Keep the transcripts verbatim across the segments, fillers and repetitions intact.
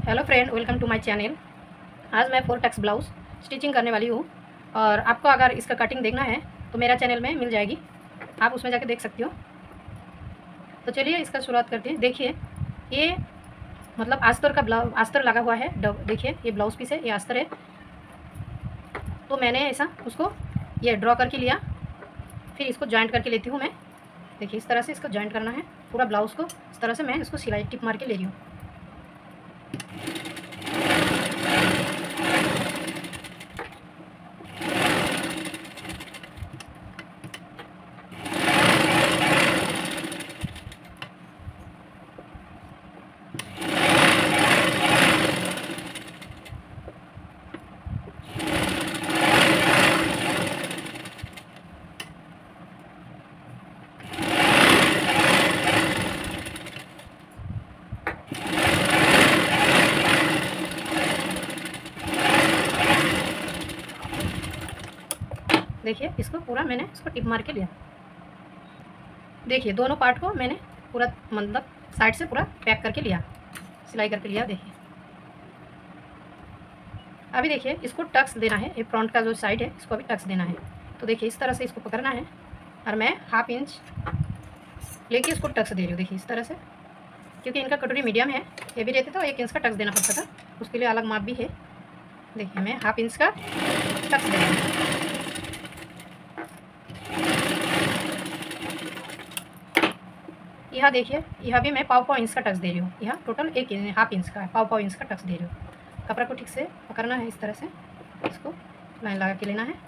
Hello friend, welcome to my channel. आज मैं four tucks blouse stitching करने वाली हूँ और आपको अगर इसका कटिंग देखना है तो मेरा चैनल में मिल जाएगी, आप उसमें जाके देख सकते हो। तो चलिए इसका शुरुआत करते हैं। देखिए ये मतलब आस्तर का ब्लाउज आस्तर लगा हुआ है। देखिए ये ब्लाउज पीस है, ये आस्तर है। तो मैंने ऐसा उसको ये ड्रॉ करके लिया, फिर इसको जॉइंट करके लेती हूँ मैं। देखिए इस तरह से इसको जॉइंट करना है पूरा ब्लाउज़ को। इस तरह से मैं इसको सिलाई टिप मार के ले रही हूँ। देखिए इसको पूरा मैंने इसको टिप मार के लिया। देखिए दोनों पार्ट को मैंने पूरा मतलब साइड से पूरा पैक करके लिया, सिलाई करके लिया। देखिए अभी देखिए इसको टक्स देना है। ये फ्रंट का जो साइड है इसको अभी टक्स देना है। तो देखिए इस तरह से इसको पकड़ना है और मैं हाफ इंच लेके इसको टक्स दे रही हूँ। देखिए इस तरह से, क्योंकि इनका कटोरी मीडियम है, ये भी रहते तो एक इंच का टक्स देना पड़ता था, उसके लिए अलग माप भी है। देखिए मैं हाफ इंच का टक्स दे रही हूँ। यहाँ देखिए यहाँ भी मैं पाव पाव इंच का टक्स दे रही हूँ। यहाँ टोटल एक हाफ इंच का है, पाव पाव इंच का टक्स दे रही हूँ। कपड़ा को ठीक से पकड़ना है, इस तरह से इसको लाइन लगा के लेना है।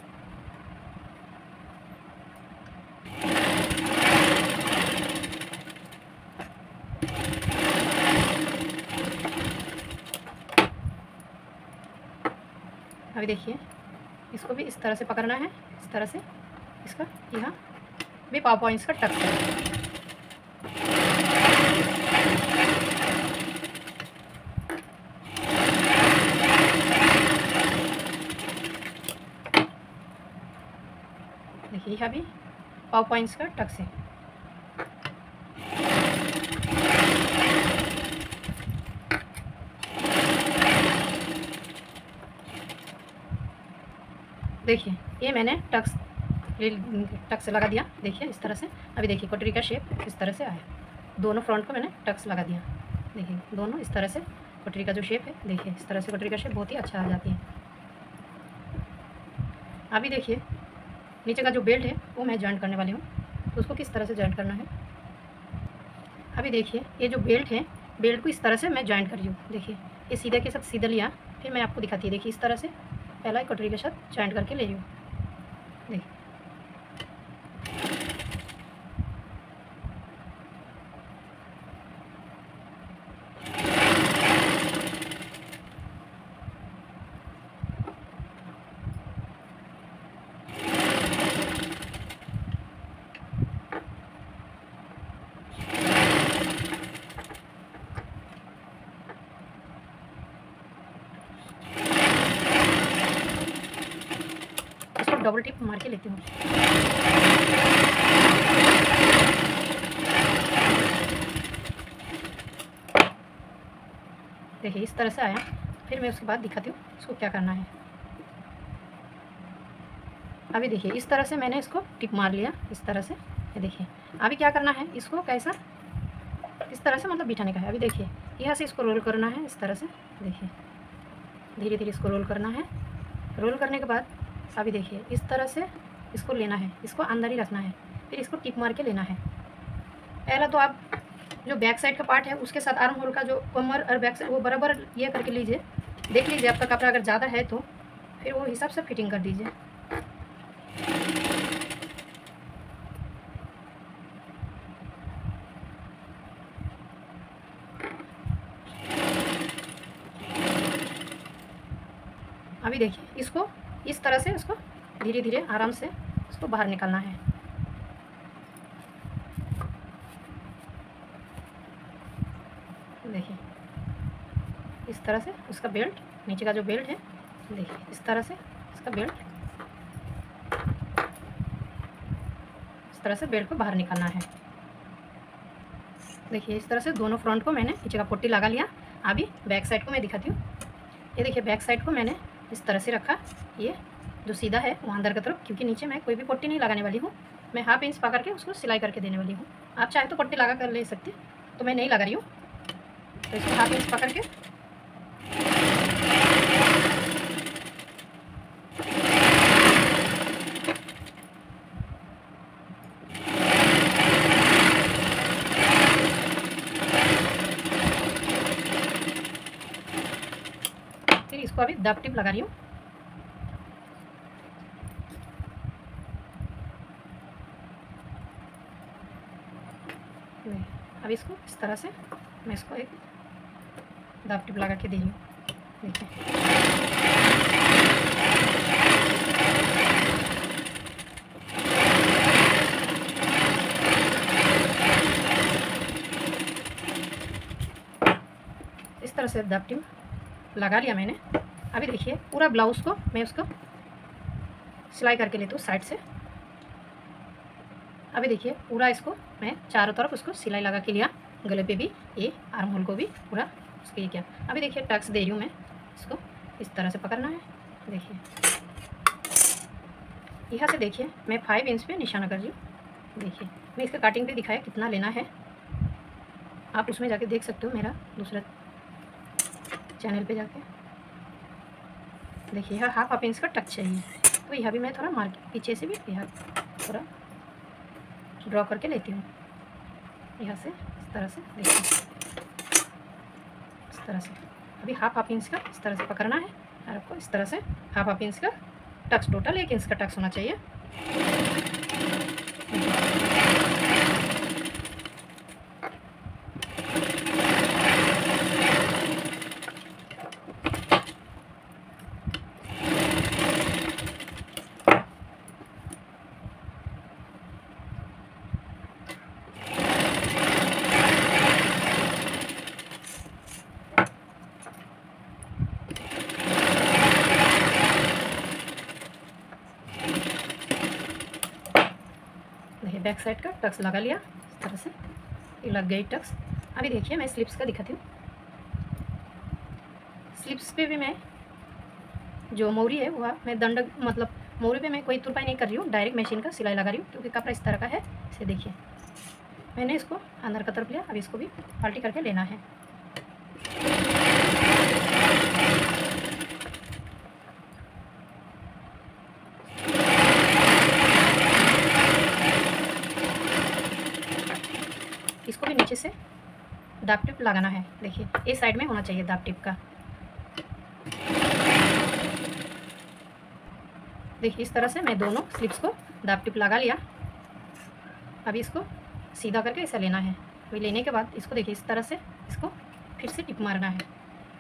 अभी देखिए इसको भी इस तरह से पकड़ना है, इस तरह से इसका यहाँ भी पाव पाव इंच का टक्स है। देखिए यहाँ भी पाव पॉइंट्स का टक्स है। देखिए ये मैंने टक्स टक्स लगा दिया। देखिए इस तरह से। अभी देखिए कटोरी का शेप इस तरह से आया। दोनों फ्रंट को मैंने टक्स लगा दिया। देखिए दोनों इस तरह से कटोरी का जो शेप है, देखिए इस तरह से कटोरी का शेप बहुत ही अच्छा आ जाती है। अभी देखिए नीचे का जो बेल्ट है वो मैं जॉइंट करने वाली हूँ, तो उसको किस तरह से जॉइंट करना है। अभी देखिए ये जो बेल्ट है, बेल्ट को इस तरह से मैं जॉइंट कर रही हूँ। देखिए ये सीधे के साथ सीधा लिया, फिर मैं आपको दिखाती है। देखिए इस तरह से पहला कटोरी के साथ जॉइंट करके ले रही हूँ। देखिए डबल टिप मार के लेती हूँ। देखिए इस तरह से आया, फिर मैं उसके बाद दिखाती हूँ इसको क्या करना है। अभी देखिए इस तरह से मैंने इसको टिप मार लिया, इस तरह से। ये देखिए अभी क्या करना है, इसको कैसा इस तरह से मतलब बिठाने का है। अभी देखिए यहाँ से इसको रोल करना है, इस तरह से। देखिए धीरे धीरे इसको रोल करना है। रोल करने के बाद अभी देखिए इस तरह से इसको लेना है, इसको अंदर ही रखना है, फिर इसको टिप मार के लेना है। पहला तो आप जो बैक साइड का पार्ट है उसके साथ आर्म होल का जो कमर और बैक साइड वो बराबर ये करके लीजिए। देख लीजिए आपका कपड़ा अगर ज़्यादा है तो फिर वो हिसाब से फिटिंग कर दीजिए। अभी देखिए इसको इस तरह से इसको धीरे धीरे आराम से इसको बाहर निकालना है। देखिए इस तरह से उसका बेल्ट, नीचे का जो बेल्ट है, देखिए इस तरह से इसका बेल्ट, इस तरह से बेल्ट को बाहर निकालना है। देखिए इस तरह से दोनों फ्रंट को मैंने नीचे का पट्टी लगा लिया। अभी बैक साइड को मैं दिखाती हूँ। ये देखिए बैक साइड को मैंने इस तरह से रखा, ये जो सीधा है वो अंदर की तरफ, क्योंकि नीचे मैं कोई भी पट्टी नहीं लगाने वाली हूँ, मैं हाफ इंच पकड़ के उसको सिलाई करके देने वाली हूँ। आप चाहे तो पट्टी लगा कर ले सकते, तो मैं नहीं लगा रही हूँ। तो इसको हाफ इंच पकड़ के फिर इसको अभी दाब टिप लगा रही हूँ। अब इसको इस तरह से मैं इसको एक दाब टिप लगा के दे रही हूँ। देखिए इस तरह से दाब टिप लगा लिया मैंने। अभी देखिए पूरा ब्लाउज़ को मैं उसको सिलाई करके लेती हूँ साइड से। अभी देखिए पूरा इसको मैं चारों तरफ उसको सिलाई लगा के लिया, गले पे भी, ये आर्म होल को भी पूरा उसके ये किया। अभी देखिए टक्स दे रही हूँ मैं, इसको इस तरह से पकड़ना है। देखिए यहाँ से देखिए मैं फाइव इंच पे निशाना कर रही हूँ। देखिए मैं इसका कटिंग पे दिखाया कितना लेना है, आप उसमें जाके देख सकते हो मेरा दूसरा चैनल पे जाके। देखिए यहाँ हाफ हाफ इंच का टक चाहिए, तो यहाँ भी मैं थोड़ा मार्क पीछे से भी यहाँ थोड़ा ड्रॉ करके लेती हूँ। यहाँ से इस तरह से देखिए इस तरह से अभी हाफ हाफ इंच का इस तरह से पकड़ना है, और आपको इस तरह से हाफ हाफ इंच का टक्स, टोटल एक इंच का टक्स होना चाहिए। बैक साइड का टक्स लगा लिया, इस तरह से ये लग गई टक्स। अभी देखिए मैं स्लिप्स का दिखाती हूँ। स्लिप्स पे भी मैं जो मोरी है वह मैं दंड मतलब मोरी पे मैं कोई तुरपाई नहीं कर रही हूँ, डायरेक्ट मशीन का सिलाई लगा रही हूँ, क्योंकि कपड़ा इस तरह का है। इसे देखिए मैंने इसको अंदर का तरफ लिया, अभी इसको भी पलटी करके लेना है। इसको भी नीचे से दाब टिप लगाना है। देखिए ये साइड में होना चाहिए दाब टिप का। देखिए इस तरह से मैं दोनों स्लिप्स को दाब टिप लगा लिया। अभी इसको सीधा करके ऐसा लेना है। अभी लेने के बाद इसको देखिए इस तरह से इसको फिर से टिप मारना है।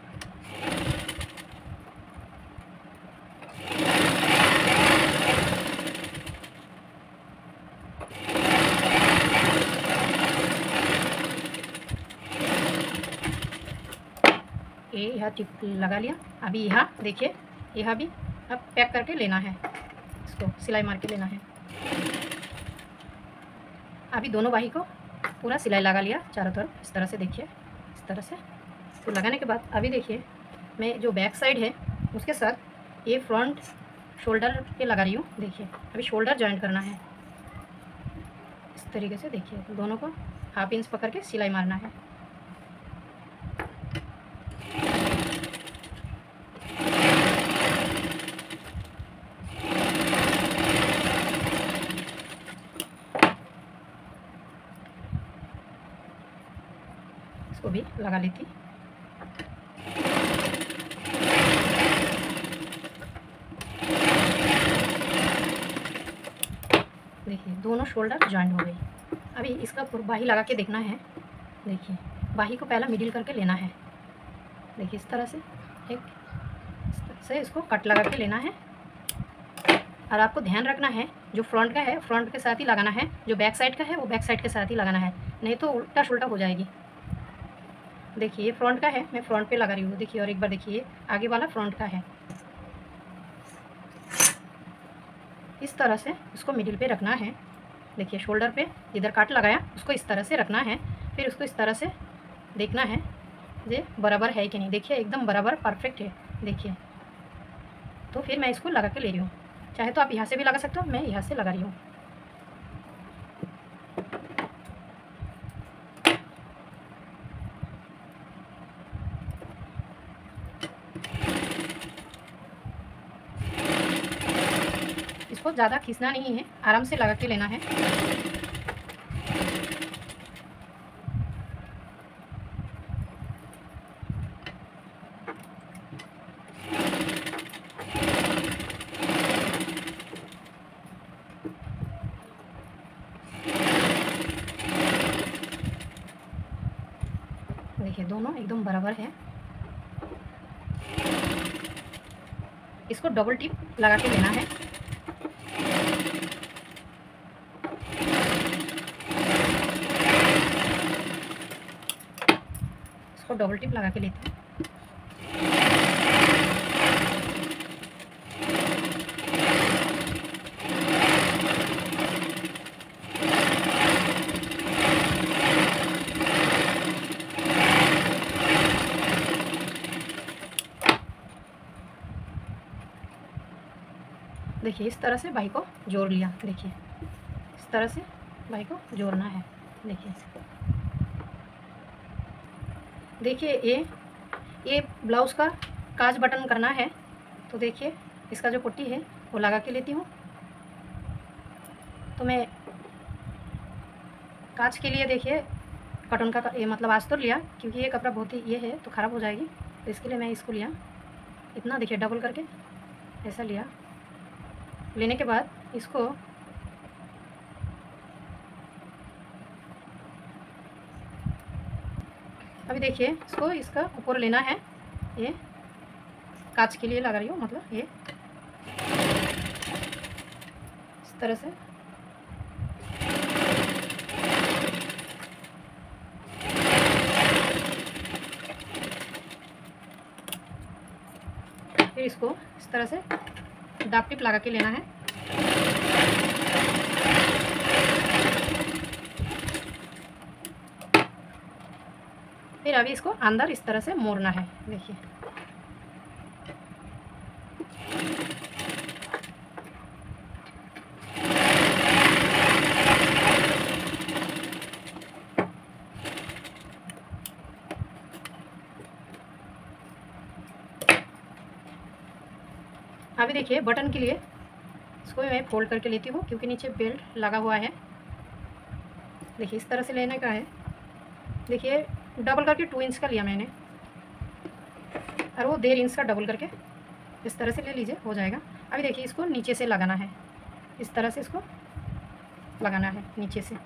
ये यहाँ टिप लगा लिया। अभी यहाँ देखिए यहाँ भी अब पैक करके लेना है, इसको सिलाई मार के लेना है। अभी दोनों बाही को पूरा सिलाई लगा लिया चारों तरफ, इस तरह से देखिए इस तरह से। तो लगाने के बाद अभी देखिए मैं जो बैक साइड है उसके साथ ये फ्रंट शोल्डर पे लगा रही हूँ। देखिए अभी शोल्डर जॉइंट करना है इस तरीके से। देखिए दोनों को हाफ इंच पकड़ के सिलाई मारना है। इसको भी लगा लेती। देखिए दोनों शोल्डर जॉइंट हो गई। अभी इसका बाही लगा के देखना है। देखिए बाही को पहला मिडिल करके लेना है। देखिए इस तरह से एक इस तरह से इसको कट लगा के लेना है। और आपको ध्यान रखना है जो फ्रंट का है फ्रंट के साथ ही लगाना है, जो बैक साइड का है वो बैक साइड के साथ ही लगाना है, नहीं तो उल्टा सुल्टा हो जाएगी। देखिए ये फ्रंट का है, मैं फ्रंट पे लगा रही हूँ। देखिए और एक बार देखिए आगे वाला फ्रंट का है। इस तरह से उसको मिडिल पे रखना है। देखिए शोल्डर पे जिधर काट लगाया उसको इस तरह से रखना है, फिर उसको इस तरह से देखना है ये बराबर है कि नहीं, देखिए एकदम बराबर परफेक्ट है, देखिए। तो फिर मैं इसको लगा के ले रही हूँ, चाहे तो आप यहाँ से भी लगा सकते हो, मैं यहाँ से लगा रही हूँ। इसको ज़्यादा खींचना नहीं है, आराम से लगा के लेना है। देखिए दोनों एकदम बराबर है। इसको डबल टिप लगा के लेना है। इसको डबल टिप लगा के लेते हैं। देखिए इस तरह से बाई को जोड़ लिया, देखिए इस तरह से बाई को जोड़ना है। देखिए देखिए ये ये ब्लाउज़ का काज बटन करना है, तो देखिए इसका जो पट्टी है वो लगा के लेती हूँ। तो मैं काज के लिए देखिए कॉटन का ये मतलब आज तो लिया, क्योंकि ये कपड़ा बहुत ही ये है तो ख़राब हो जाएगी, तो इसके लिए मैं इसको लिया इतना, देखिए डबल करके ऐसा लिया। लेने के बाद इसको अभी देखिए इसको इसका ऊपर लेना है, ये कांच के लिए लगा रही हूँ, मतलब ये इस तरह से। फिर इसको इस तरह से दाब टिप लगा के लेना है। फिर अभी इसको अंदर इस तरह से मोड़ना है, देखिए अभी देखिए बटन के लिए इसको मैं फोल्ड करके लेती हूँ, क्योंकि नीचे बेल्ट लगा हुआ है। देखिए इस तरह से लेने का है, देखिए डबल करके टू इंच का लिया मैंने, और वो डेढ़ इंच का डबल करके इस तरह से ले लीजिए, हो जाएगा। अभी देखिए इसको नीचे से लगाना है, इस तरह से इसको लगाना है नीचे से।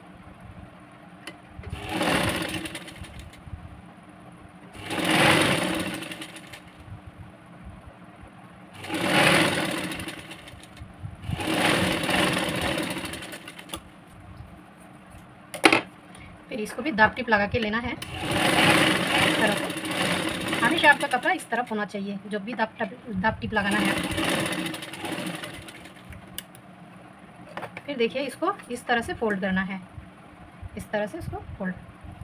फिर इसको भी दाब टिप लगा के लेना है इस तरह से। हमेशा आपका कपड़ा इस तरफ होना चाहिए जब भी दाब टिप दाब टिप लगाना है। फिर देखिए इसको इस तरह से फोल्ड करना है, इस तरह से इसको फोल्ड।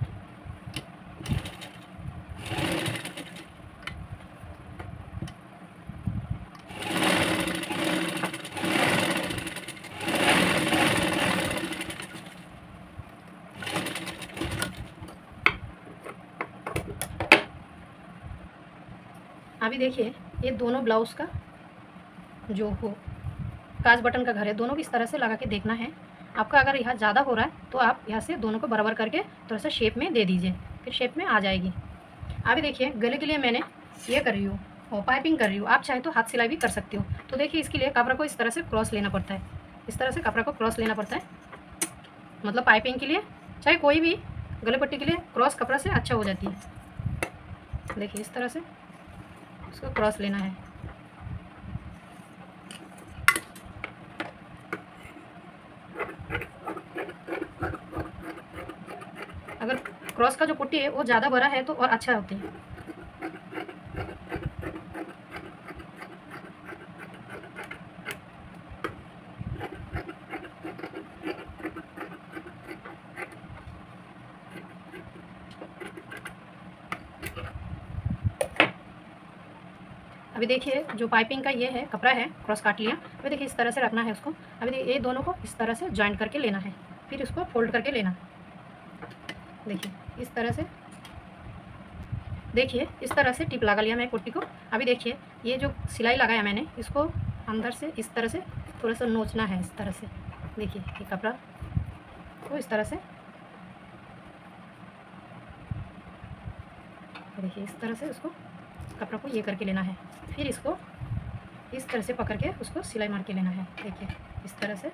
अभी देखिए ये दोनों ब्लाउज़ का जो हो काज बटन का घर है, दोनों को इस तरह से लगा के देखना है। आपका अगर यहाँ ज़्यादा हो रहा है तो आप यहाँ से दोनों को बराबर करके थोड़ा सा शेप में दे दीजिए, फिर शेप में आ जाएगी। अभी देखिए गले के लिए मैंने ये कर रही हूँ और पाइपिंग कर रही हूँ, आप चाहे तो हाथ सिलाई भी कर सकते हो। तो देखिए इसके लिए कपड़ा को इस तरह से क्रॉस लेना पड़ता है, इस तरह से कपड़ा को क्रॉस लेना पड़ता है, मतलब पाइपिंग के लिए चाहे कोई भी गले पट्टी के लिए क्रॉस कपड़ा से अच्छा हो जाती है। देखिए इस तरह से उसको क्रॉस लेना है। अगर क्रॉस का जो पुट्टी है वो ज़्यादा बड़ा है तो और अच्छा होती है। अभी देखिए जो पाइपिंग का ये है कपड़ा है, क्रॉस काट लिया। अभी देखिए इस तरह से रखना है उसको। अभी देखिए ये दोनों को इस तरह से जॉइंट करके लेना है, फिर इसको फोल्ड करके लेना। देखिए इस तरह से, देखिए इस तरह से टिप लगा लिया मैं कुर्ती को। अभी देखिए ये जो सिलाई लगाया मैंने, इसको अंदर से इस तरह से थोड़ा सा नोचना है, इस तरह से। देखिए ये कपड़ा को इस तरह से, देखिए इस तरह से उसको कपड़ा को ये करके लेना है, फिर इसको इस तरह से पकड़ के उसको सिलाई मार के लेना है। देखिए इस तरह से,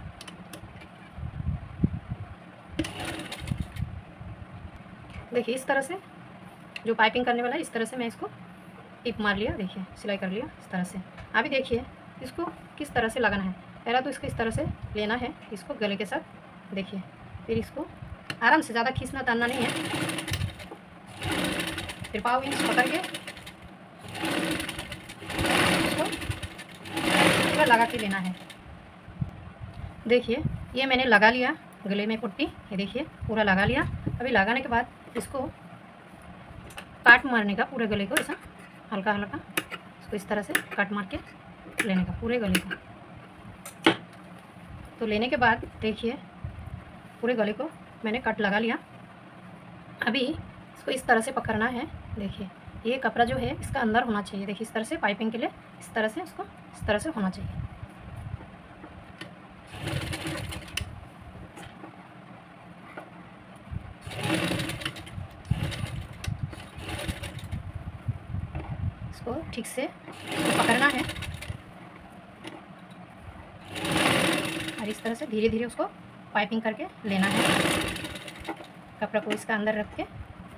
देखिए इस तरह से जो पाइपिंग करने वाला है, इस तरह से मैं इसको टिप मार लिया। देखिए सिलाई कर लिया इस तरह से। अभी देखिए इसको किस तरह से लगाना है। पहला तो इसको इस तरह से लेना है, इसको गले के साथ। देखिए फिर इसको आराम से, ज़्यादा खींचना तानना नहीं है। फिर पाव इंच पकड़ के इसको पूरा लगा के लेना है। देखिए ये मैंने लगा लिया गले में पट्टी, ये देखिए पूरा लगा लिया। अभी लगाने के बाद इसको काट मारने का, पूरे गले को ऐसा हल्का हल्का इसको इस तरह से काट मार के लेने का पूरे गले को। तो लेने के बाद देखिए पूरे गले को मैंने कट लगा लिया। अभी इसको इस तरह से पकड़ना है। देखिए ये कपड़ा जो है इसका अंदर होना चाहिए। देखिए इस तरह से पाइपिंग के लिए इस तरह से इसको इस तरह से होना चाहिए। इसको ठीक से पकड़ना है और इस तरह से धीरे धीरे उसको पाइपिंग करके लेना है, कपड़ा को इसका अंदर रख के।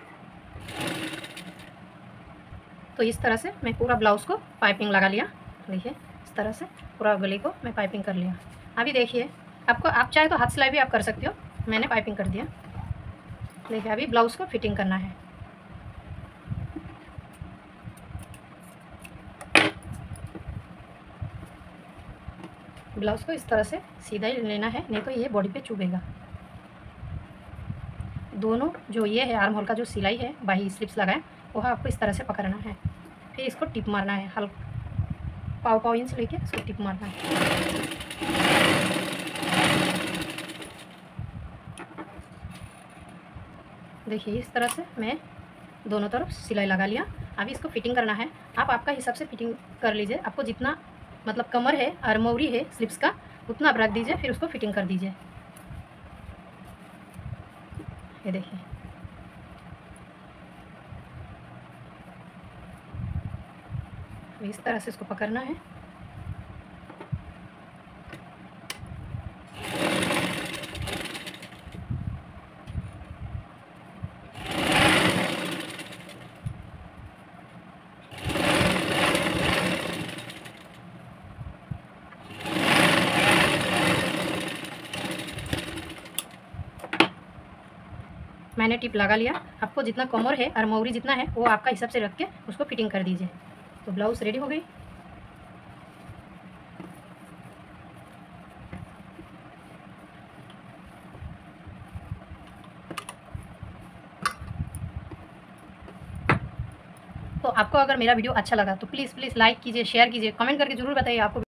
तो इस तरह से मैं पूरा ब्लाउज़ को पाइपिंग लगा लिया। देखिए इस तरह से पूरा गले को मैं पाइपिंग कर लिया। अभी देखिए आपको, आप चाहे तो हाथ सिलाई भी आप कर सकते हो, मैंने पाइपिंग कर दिया। देखिए अभी ब्लाउज़ को फिटिंग करना है। ब्लाउज़ को इस तरह से सीधा ही लेना है, नहीं तो ये बॉडी पे चुभेगा। दोनों जो ये है आर्म होल का जो सिलाई है, बाही स्लिप्स लगाए, वह आपको इस तरह से पकड़ना है। फिर इसको टिप मारना है, हल्का पाव पाव इंच लेके इसको टिप मारना है। देखिए इस तरह से मैं दोनों तरफ सिलाई लगा लिया। अभी इसको फिटिंग करना है। आप आपका हिसाब से फिटिंग कर लीजिए। आपको जितना मतलब कमर है और मोरी है स्लिप्स का, उतना आप रख दीजिए, फिर उसको फिटिंग कर दीजिए। ये देखिए इस तरह से इसको पकड़ना है। मैंने टिप लगा लिया। आपको जितना कमर है और मौरी जितना है वो आपका हिसाब से रख के उसको फिटिंग कर दीजिए। तो ब्लाउज़ रेडी हो गई। तो आपको अगर मेरा वीडियो अच्छा लगा तो प्लीज़ प्लीज़ लाइक कीजिए, शेयर कीजिए, कमेंट करके ज़रूर बताइए आपको